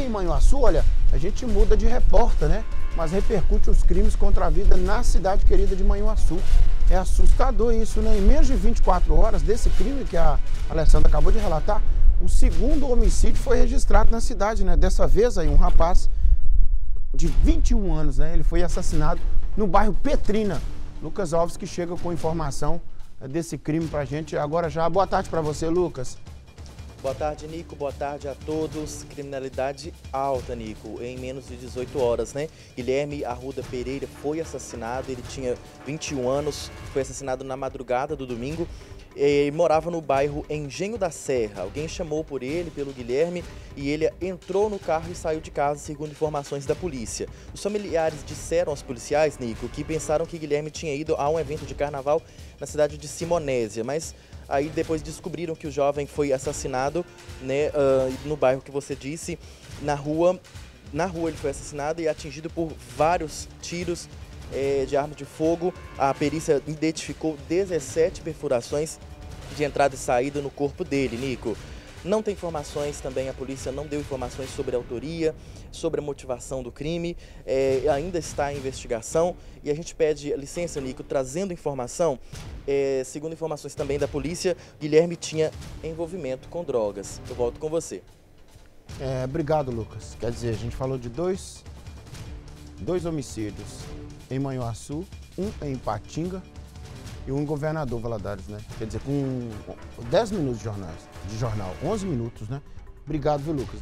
em Manhuaçu, olha, a gente muda de repórter, né? Mas repercute os crimes contra a vida na cidade querida de Manhuaçu. É assustador isso, né? Em menos de 24 horas desse crime que a Alessandra acabou de relatar, o segundo homicídio foi registrado na cidade, né? Dessa vez aí um rapaz de 21 anos, né? Ele foi assassinado no bairro Petrina. Lucas Alves que chega com informação desse crime pra gente agora já. Boa tarde pra você, Lucas. Boa tarde, Nico. Boa tarde a todos. Criminalidade alta, Nico, em menos de 18 horas, né? Guilherme Arruda Pereira foi assassinado, ele tinha 21 anos, foi assassinado na madrugada do domingo. E morava no bairro Engenho da Serra. Alguém chamou por ele, pelo Guilherme, e ele entrou no carro e saiu de casa, segundo informações da polícia. Os familiares disseram aos policiais, Nico, que pensaram que Guilherme tinha ido a um evento de carnaval na cidade de Simonésia, mas aí depois descobriram que o jovem foi assassinado, né, no bairro que você disse, na rua ele foi assassinado e atingido por vários tiros de arma de fogo. A perícia identificou 17 perfurações de entrada e saída no corpo dele, Nico. Não tem informações também, a polícia não deu informações sobre a autoria, sobre a motivação do crime, ainda está em investigação e a gente pede licença, Nico, trazendo informação, segundo informações também da polícia, Guilherme tinha envolvimento com drogas. Eu volto com você. Obrigado, Lucas. Quer dizer, a gente falou de dois homicídios em Manhuaçu, um em Ipatinga e um em Governador Valadares, né? Quer dizer, com 10 minutos de jornal, 11 minutos, né? Obrigado, viu, Lucas?